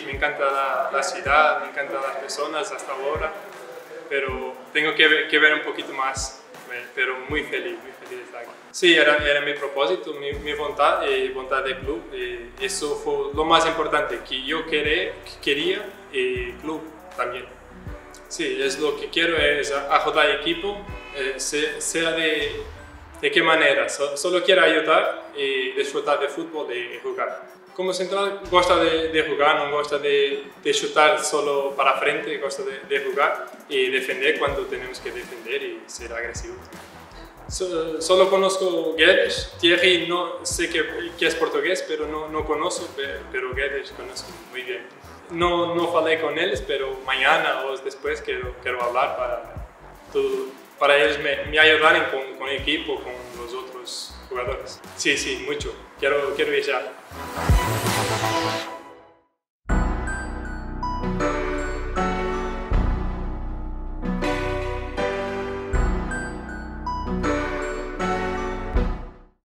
me encanta la ciudad, me encantan las personas hasta ahora, pero tengo que ver un poquito más, pero muy feliz de estar aquí. Sí, era mi propósito, mi voluntad y voluntad del club, y eso fue lo más importante, que yo quería y el club también. Sí, es lo que quiero, es ayudar al equipo, sea de qué manera, solo quiero ayudar y disfrutar de fútbol y jugar. Como central, gosta de jugar, no gosta de chutar solo para frente, gosta de jugar y defender cuando tenemos que defender y ser agresivos. Solo conozco Guedes, Thierry no sé que es portugués, pero no conozco, pero Guedes conozco muy bien. No falé con ellos, pero mañana o después quiero hablar para ellos me ayudar con el equipo, con los otros jugadores. Sí, mucho. Quiero ir ya.